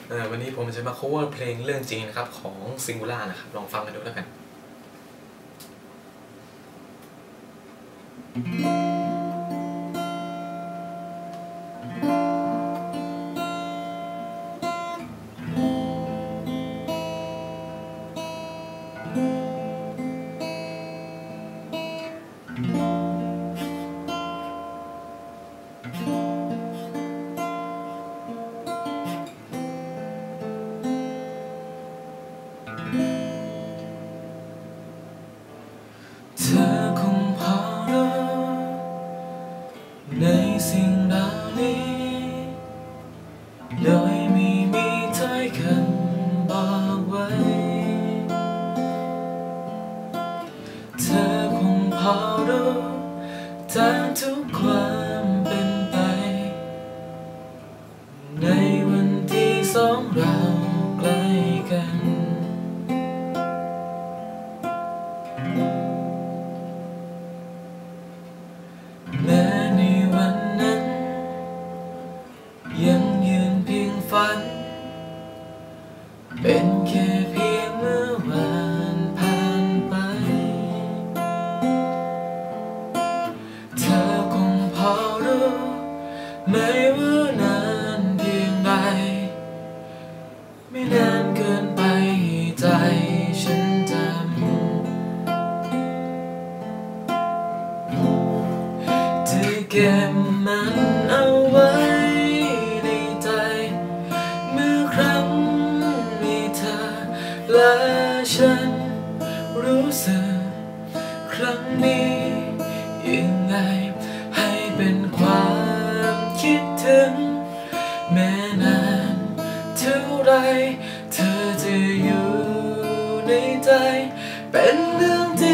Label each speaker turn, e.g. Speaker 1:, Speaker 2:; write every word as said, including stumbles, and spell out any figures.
Speaker 1: วันนี้ผมจะมา cover เพลงเรื่องจริงนะครับของซิงคูล่านะครับลองฟังกันดูแล้วกัน
Speaker 2: เธอคงพอรู้ในสิ่งเหล่านี้โดยไม่มีถ้อยคำบอกไว้เธอคงพอรู้ตามทุกความเป็นไปในวันที่สองเราใกล้กันแม้ในวันนั้นยังยืนเพียงฝันเป็นแค่เพียงเมื่อวานผ่านไปเธอคงพอรู้ไม่ว่านานเพียงใดไม่นานเกินไปใจฉันจำเก็บมันเอาไว้ในใจเมื่อครั้งมีเธอและฉันรู้สึกครั้งนี้ยังไงให้เป็นความคิดถึงแม้นานเท่าไรเธอจะอยู่ในใจเป็นเรื่องที่